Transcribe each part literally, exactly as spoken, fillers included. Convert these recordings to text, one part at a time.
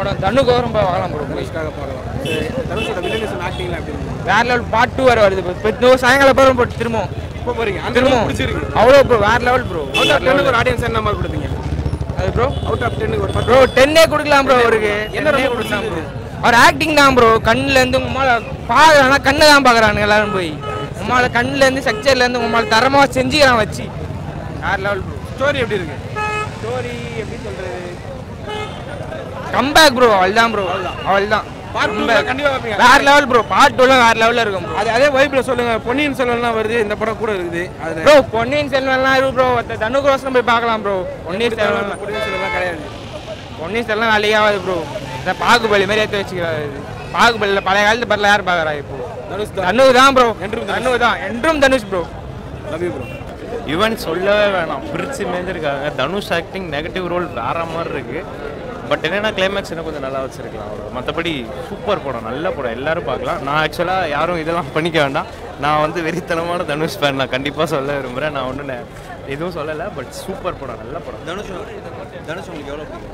படம் தனுஷோரம் பார்க்கலாம் ப்ரோ. தனுஷ்காக பார்க்கலாம். தனுஷோட வில்லனிசம் ஆக்டிங்ல எப்படி வேற லெவல். பார்ட் டூ வர வருது இப்போ சாயங்காலம் போகிறோம் போட்டு திரும்ப இப்போ போறீங்க திரும்ப பிடிச்சிருக்கு அவ்வளோ ப்ரோ. வேற லெவல் ப்ரோ. அவுட் ஆஃப் டென்னுக்கு ஒரு ஆடியன்ஸ் என்ன மாதிரி கொடுப்பீங்க அது ப்ரோ? அவுட் ஆஃப் டென்னுக்கு ஒரு ப்ரோ டென்னே கொடுக்கலாம் ப்ரோ. அவருக்கு என்ன ரொம்ப கொடுக்கலாம் ப்ரோ? அவர் ஆக்டிங் தான் ப்ரோ. கண்ணுலேருந்து உமால பார்க்குறானா கண்ணை தான் பார்க்குறானுங்க எல்லாரும் போய். உமால கண்ணுலேருந்து ஸ்ட்ரக்சர்லேருந்து உமால தரமாக செஞ்சுக்கிறான் வச்சு வேற லெவல் ப்ரோ. ஸ்டோரி எப்படி இருக்கு? ஸ்டோரி எப்படி சொல்கிறது? Comeback bro. அவள்தான் ப்ரோ. அவள்தான் வேற லெவல் ப்ரோ. பார்ட் டூல வேற லெவல்ல இருக்கும் ப்ரோ. அது அதே வைப்ல சொல்லுங்க. பொன்னியின் செல்வன்லாம் வருது, இந்த படம் கூட இருக்குது ப்ரோ. பொன்னியின் செல்வன்லாம் இருக்கு ப்ரோ. தனுஷ் போய் பார்க்கலாம் ப்ரோ. பொன்னியின் செல்வன் பொன்னியின் செல்வன்லாம் கிடையாது. பொன்னியின் செல்வன் வேலையாகாது ப்ரோ. இந்த பாகுபலி மாதிரி ஏற்றி வச்சுக்கிறாரு. பாகுபலியில் பழைய காலத்து படல யார் பார்க்குறா இப்போ? தனுஷ் தனுஷ் தான் ப்ரோ. என்றும் தனுஷ் தான். என்றும் Dhanush bro. Love you bro. Yuvan சொல்லவே வேணாம், பிரிச்சு மேஞ்சிருக்காங்க. தனுஷ் ஆக்டிங் நெகட்டிவ் ரோல் வேற மாதிரி இருக்கு. பட் என்னென்னா கிளைமேக்ஸ் இன்னும் கொஞ்சம் நல்லா வச்சிருக்கலாம் அவ்வளோ. மற்றபடி சூப்பர் படம், நல்ல படம், எல்லாரும் பார்க்கலாம். நான் ஆக்சுவலாக யாரும் இதெல்லாம் பண்ணிக்க வேண்டாம். நான் வந்து வெறித்தனமான தனுஷ் ஃபேன். நான் கண்டிப்பாக சொல்ல விரும்புகிறேன். நான் ஒன்றும் எதுவும் சொல்லலை. பட் சூப்பர் படம், நல்ல படம். தனுஷ் தனுஷ் உங்களுக்கு எவ்வளோ பிடிக்கும்?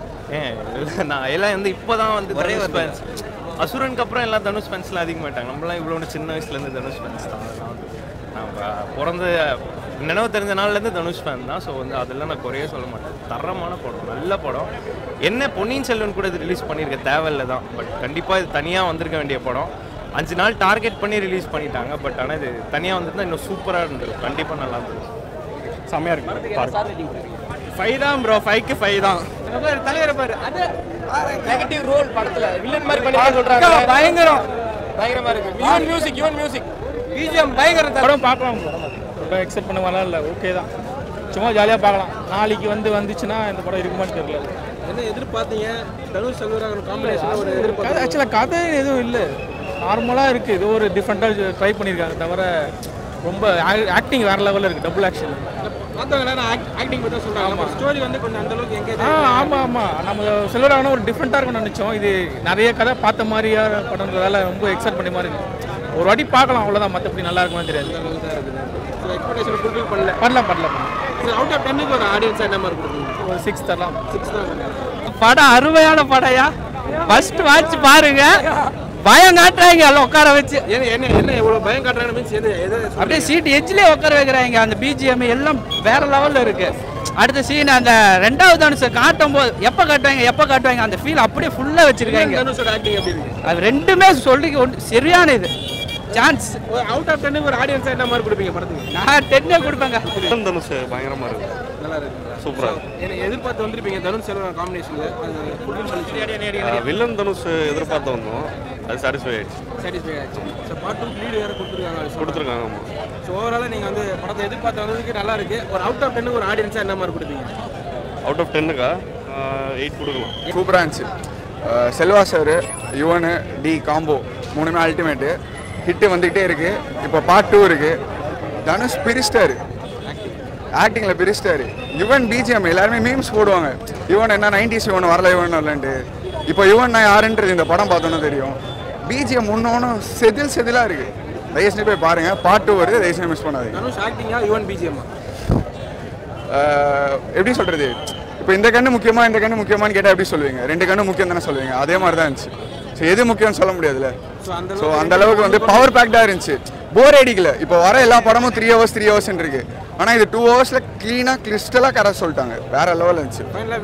ஏன் நான் எல்லாம் வந்து இப்போ தான் வந்து தனுஷ் ஃபேன்ஸ். அசுரனுக்கு அப்புறம் எல்லாம் தனுஷ் ஃபேன்ஸ்லாம் அதிகமாகிட்டாங்க. நம்மளாம் இவ்வளோ சின்ன வயசுலேருந்து தனுஷ் ஃபேன்ஸ் தான். அதெல்லாம் வந்து நான் பிறந்த நினைவு தெரிஞ்ச நாள்லேருந்து தனுஷ் ஃபேன் தான். ஸோ வந்து அதெல்லாம் நான் குறைய சொல்ல மாட்டேன். தரமான படம், நல்ல படம். என்ன பொன்னியின் செல்வன் கூட இது ரிலீஸ் பண்ணியிருக்க தேவையில்லை தான். பட் கண்டிப்பாக இது தனியாக வந்திருக்க வேண்டிய படம். அஞ்சு நாள் டார்கெட் பண்ணி ரிலீஸ் பண்ணிட்டாங்க. பட் ஆனால் இது தனியாக வந்துருந்தால் இன்னும் சூப்பராக இருந்தது. கண்டிப்பாக நல்லா இருந்தது. செம்மையாக இருக்கு. ஃபைவ் தான் ப்ரோ. ஃபைவ்க்கு ஃபைவ் தான். தலைவர் பாரு, அது நெகட்டிவ் ரோல் படத்தில் வில்லன் மாதிரி பண்ணி சொல்கிறாங்க. பயங்கரம் பயங்கரமாக இருக்கு. Yuvan music Yuvan music BGM பயங்கரம். படம் பார்க்கலாம் ப்ரோ. ரொம்ப எக்ஸெப்ட் பண்ண மாதிரிலாம் இல்லை. ஓகே தான். சும்மா ஜாலியாக பார்க்கலாம். நாளைக்கு வந்து வந்துச்சுன்னா இந்த படம் இருக்குமான்னு தெரியல. என்ன எதிர்பார்த்தீங்க? தனுஷ் செல்வராகவன் காம்பினேஷன் ஒரு எதிர்பார்த்து. ஆக்சுவலாக கதை எதுவும் இல்லை, நார்மலாக இருக்குது. இது ஒரு டிஃப்ரெண்ட்டாக ட்ரை பண்ணியிருக்காங்க. தவிர ரொம்ப ஆக்டிங் வேறு லெவலில் இருக்குது. டபுள் ஆக்ஷன் பார்த்தவங்க ஆக்டிங் பற்றி சொல்கிறாங்க. ஆமாம், ஸ்டோரி வந்து கொஞ்சம் அந்தளவுக்கு எங்கே. ஆ ஆமாம் ஆமாம். நம்ம செல்வராகவன் ஒரு டிஃப்ரெண்ட்டாக இருக்கும்னு நினச்சோம். இது நிறைய கதை பார்த்த மாதிரியாக படம்ன்றதால ரொம்ப எக்ஸைட் பண்ணி மாதிரி இருக்குது. ஒரு வாட்டி பார்க்கலாம், அவ்வளோதான். மற்றபடி நல்லா இருக்குமான்னு தெரியாது. எக்ஸ்பெக்டேஷன் ஃபுல்ஃபில் பண்ணல பண்ணலாம் பண்ணலாம். அவுட் ஆஃப் டென்னுக்கு ஒரு ஆடியன்ஸ் என்ன மாதிரி கொடுக்குறீங்க? ஒரு சிக்ஸ் தரலாம். சிக்ஸ் தான். படம் அருமையான படையா. ஃபர்ஸ்ட் வாட்ச் பாருங்க. பயம் காட்டுறாங்க எல்லாம் உட்கார வச்சு. என்ன என்ன என்ன எவ்வளோ பயம் காட்டுறாங்க மீன்ஸ் எது எது அப்படியே சீட் எஜ்லேயே உட்கார வைக்கிறாங்க. அந்த பிஜிஎம் எல்லாம் வேற லெவலில் இருக்கு. அடுத்த சீன் அந்த ரெண்டாவது தனுஷை காட்டும் போது எப்போ காட்டுவாங்க எப்போ காட்டுவாங்க அந்த ஃபீல் அப்படியே ஃபுல்லாக வச்சிருக்காங்க. அது ரெண்டுமே சொல்லி சரியான இது சான்ஸ். அவுட் ஆஃப் டென்னுக்கு ஒரு ஆடியன்ஸ் என்ன மாதிரி கொடுப்பீங்க படத்துக்கு? நான் டென்னே கொடுப்பேங்க. தனுஷ் பயங்கரமாக இருக்கு. நல்லா இருக்கு. சூப்பராக என்ன எதிர்பார்த்து வந்திருப்பீங்க? தனுஷ் செல்வராகவன் காம்பினேஷனில் வில்லன் தனுஷ் எதிர்பார்த்து வந்தோம். அது சாட்டிஸ்ஃபை ஆயிடுச்சு. சாட்டிஸ்ஃபை ஆயிடுச்சு. ஸோ பார்ட் டூ லீடு வேறு கொடுத்துருக்காங்க கொடுத்துருக்காங்க ஆமாம். ஸோ ஓவராலாக நீங்கள் வந்து படத்தை எதிர்பார்த்து வந்ததுக்கு நல்லா இருக்குது. ஒரு அவுட் ஆஃப் டென்னுக்கு ஒரு ஆடியன்ஸாக என்ன மாதிரி கொடுப்பீங்க? அவுட் ஆஃப் டென்னுக்கா எயிட் கொடுக்கலாம். சூப்பராக இருந்துச்சு. Selva sir, Yuvan, D combo மூணுமே அல்டிமேட்டு. ஹிட்டு வந்துகிட்டே இருக்குது. இப்போ பார்ட் டூ இருக்குது. தனுஷ் பிரிஸ்டார், ஆக்டிங்கில் பிரிஸ்டார். யுவன் பிஜிஎம் எல்லாருமே மீம்ஸ் போடுவாங்க. யுவன் என்ன நைன்டிஸ் யுவன் வரல யுவன் வரலன்ட்டு. இப்போ யுவன் நான் யாருன்றது இந்த படம் பார்த்தோன்னு தெரியும். பிஜிஎம் ஒன்னொன்னும் செதில் செதிலாக இருக்குது. தயவுசெய்து போய் பாருங்கள். பார்ட் டூ வருது, தயவுசெய்து மிஸ் பண்ணாதீங்க. தனுஷ் ஆக்டிங்கா யுவன் பிஜிஎம் எப்படி சொல்கிறது? இப்போ இந்த கண்ணு முக்கியமாக இந்த கண்ணு முக்கியமானு கேட்டால் எப்படி சொல்லுவீங்க? ரெண்டு கண்ணு முக்கியம் தானே சொல்லுவீங்க. அதே மாதிரி தான் இருந்துச்சு. ஸோ எது முக்கியம்னு சொல்ல முடியாதுல்ல. ஸோ அந்த அளவுக்கு வந்து பவர் பேக்டாக இருந்துச்சு. போர் அடிக்கல. இப்போ வர எல்லா படமும் த்ரீ ஹவர்ஸ் த்ரீ ஹவர்ஸ் இருக்கு. ஆனால் இது டூ ஹவர்ஸில் க்ளீனாக கிறிஸ்டலாக கரெக்ட் சொல்லிட்டாங்க. வேற லெவல் இருந்துச்சு.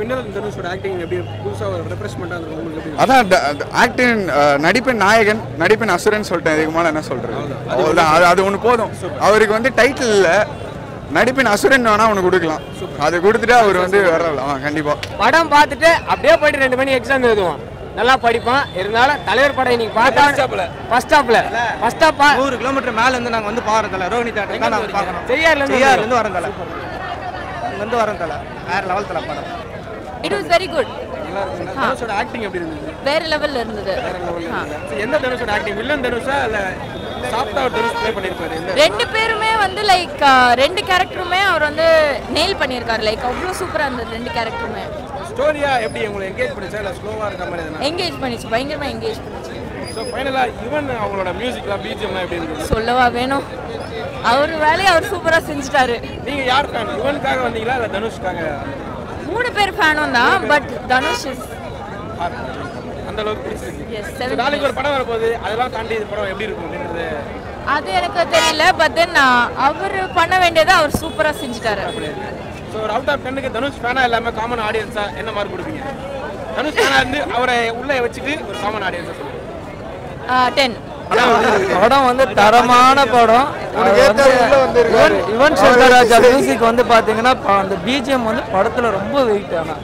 அதான் ஆக்டிங் நடிப்பின் நாயகன், நடிப்பின் அசுரன் சொல்லிட்டேன். இதுக்கு மேலே என்ன சொல்கிறது? அவ்வளோதான். அது அது ஒன்று போதும். அவருக்கு வந்து டைட்டில் இல்லை, நடிப்பின் அசுரன் வேணா ஒன்று கொடுக்கலாம். அது கொடுத்துட்டு அவர் வந்து வரலாம். கண்டிப்பாக படம் பார்த்துட்டு அப்படியே போயிட்டு ரெண்டு மணி எக்ஸாம் எழுதுவோம். நல்லா படிப்பான். இருந்தாலும் தலைவர் படம் இன்னைக்கு பார்த்தா ஃபர்ஸ்ட் ஸ்டாப்ல ஃபர்ஸ்ட் ஸ்டாப் நூறு கிலோமீட்டர் மேல இருந்து நாங்கள் வந்து பாக்குறதில்ல. ரோஹினி தேட்டர் தான் நாங்கள் பார்க்குறோம். செய்யார்ல இருந்து வரதில்ல. இருந்து வரதில்ல. வேற லெவல் தல படம். It was very good. நல்லா இருக்கு. தனுஷோட ஆக்டிங் எப்படி இருந்தது? வேற லெவல்ல இருந்தது. வேற லெவல்ல இருந்தது. எந்த தனுஷோட ஆக்டிங்? வில்லன் தனுஷா இல்ல சாஃப்ட்டா தனுஷ் ப்ளே பண்ணிருப்பாரு? ரெண்டு பேருமே வந்து லைக் ரெண்டு கேரக்டருமே அவர் வந்து நெயில் பண்ணிருக்காரு. லைக் அவ்வளவு சூப்பரா இருந்தது ரெண்டு கேரக்டருமே. ஸ்டோரியா எப்படி உங்களை என்கேஜ் பண்ணிச்சா இல்ல ஸ்லோவா இருக்க மாதிரி எதனா? என்கேஜ் பண்ணிச்சு, பயங்கரமா என்கேஜ் பண்ணிச்சு. சோ ஃபைனலா யுவன் அவங்களோட மியூசிக்லாம் பிஜிஎம்லாம் எப்படி இருந்துச்சு? சொல்லவா வேணும். அவர் வேலையை அவர் சூப்பரா செஞ்சுட்டாரு. நீங்க யார் ஃபேன்? யுவனுக்காக வந்தீங்களா இல்ல தனுஷ்காக? மூணு பேர் ஃபேனும் தான். பட் தனுஷ் இஸ் அந்த அளவுக்கு பிடிச்சிருக்கு. Yes, seven நாளைக்கு ஒரு படம் வரப்போகுது, அதெல்லாம் தாண்டி இந்த படம் எப்படி இருக்கும் அப்படின்றது அது எனக்கு தெரியல. பட் தென் அவர் பண்ண வேண்டியதை அவர் சூப்பராக செஞ்சுட்டாரு. ஸோ ஒரு அவுட் ஆஃப் டென்னுக்கு தனுஷ் ஃபேனாக இல்லாமல் காமன் ஆடியன்ஸா என்ன மார்க் கொடுப்பீங்க? தனுஷ் ஃபேனாக இருந்து அவரை உள்ளே வச்சுட்டு ஒரு காமன் ஆடியன்ஸை சொல்லுங்கள். டென். படம் வந்து தரமான படம். யுவன் சங்கர் ராஜா மியூசிக் வந்து பாத்தீங்கன்னா அந்த பிஜிஎம் வந்து படத்துல ரொம்ப வெயிட். ஆனா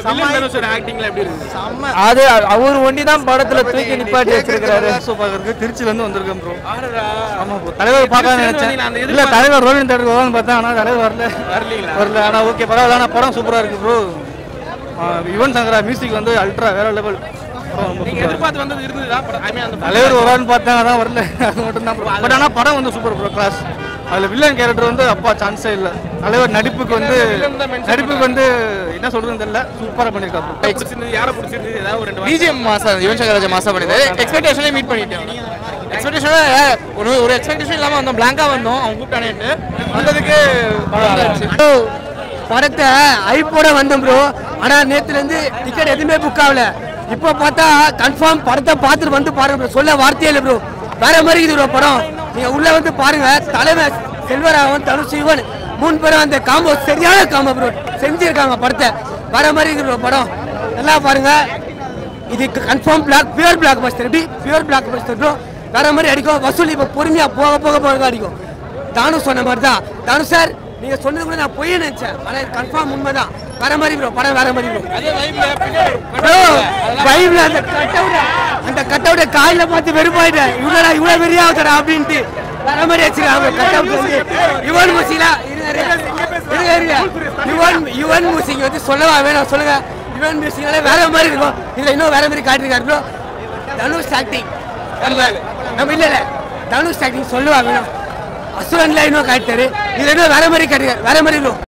அது அவர் ஒண்டி தான் படத்துல தூக்கி நிப்பாட்டி வச்சிருக்காரு. திருச்சில இருந்து வந்திருக்கேன் ப்ரோ. ஆமா ப்ரோ, தலைவர் பார்க்க நினைச்சேன். இல்ல தலைவர் ரோலிங் தேட்டருக்கு வருவான்னு பார்த்தேன், ஆனா தலைவர் வரல வரல ஆனா ஓகே பரவாயில்ல. ஆனா படம் சூப்பரா இருக்கு ப்ரோ. யுவன் சங்கர் மியூசிக் வந்து அல்ட்ரா வேற லெவல். தலைவர் வரான்னு பார்த்தேன், அதான் வரல. அது மட்டும் தான். பட் ஆனால் படம் வந்து சூப்பர் ப்ரோ, கிளாஸ். அதில் வில்லன் கேரக்டர் வந்து அப்பா சான்ஸே இல்லை. தலைவர் நடிப்புக்கு வந்து நடிப்புக்கு வந்து என்ன சொல்றதுன்னு தெரியல, சூப்பராக பண்ணியிருக்காரு. யாரை பிடிச்சிருக்கு? ஏதாவது ஒரு ரெண்டு பிஜிஎம் மாசம் யுவன் சங்கர் ராஜா மாசம் பண்ணிது. எக்ஸ்பெக்டேஷனே மீட் பண்ணிட்டேன். எக்ஸ்பெக்டேஷன் ஒரு ஒரு எக்ஸ்பெக்டேஷன் இல்லாமல் வந்தோம், பிளாங்காக வந்தோம். அவங்க கூப்பிட்டானேட்டு வந்ததுக்கு படத்தை ஐப்போட வந்தோம் ப்ரோ. ஆனால் நேற்றுலேருந்து டிக்கெட் எதுவுமே புக் ஆகல. இப்போ பார்த்தா கன்ஃபார்ம் படத்தை பார்த்துட்டு வந்து பாருங்க. சொல்ல வார்த்தையே இல்லை ப்ரோ, வேற மாதிரி இது ப்ரோ படம். நீங்கள் உள்ளே வந்து பாருங்க. தலைவர் செல்வராகவன், தனுஷ், யுவன் மூணு பேரும் அந்த காம்போ சரியான காம்போ ப்ரோ செஞ்சுருக்காங்க. படத்தை வேற மாதிரி இது ப்ரோ படம். நல்லா பாருங்க. இது confirm block pure blockbuster. எப்படி பியூர் பிளாக் பஸ்டர் ப்ரோ, வேற மாதிரி அடிக்கும். வசூல் இப்போ பொறுமையாக போக போக போக அடிக்கும். தானுஷ் சொன்ன மாதிரி தான். தானுஷ் சார் நீங்க சொன்னது கூட நான் பொய்ய நினைச்சேன், ஆனா கன்ஃபார்ம் உண்மைதான். வேற மாதிரி ப்ரோ படம், வேற மாதிரி ப்ரோ. வைப்ல அந்த கட் அவுட் அந்த கட் அவுட் காலையில பார்த்து வெறுப்பாயிட்டேன். இவ்வளோ இவ்வளோ வெறியா ஆகுறா அப்படின்ட்டு வேற மாதிரி வச்சிருக்காங்க கட் அவுட் வந்து. யுவன் மூசிலா யுவன் யுவன் மூசிங் வந்து சொல்லவா வேணாம் சொல்லுங்க. யுவன் மியூசிக்னாலே வேற மாதிரி இருக்கும். இதுல இன்னும் வேற மாதிரி காட்டிருக்காரு ப்ரோ. தனுஷ் ஆக்டிங் நம்ம இல்ல இல்ல தனுஷ் ஆக்டிங் சொல்லவா வேணும். அசுரன்ல இன்னும் காட்டாரு. இது இன்னும் வேற மாதிரி காட்டுறாரு, வேற மாதிரி ப்ரோ.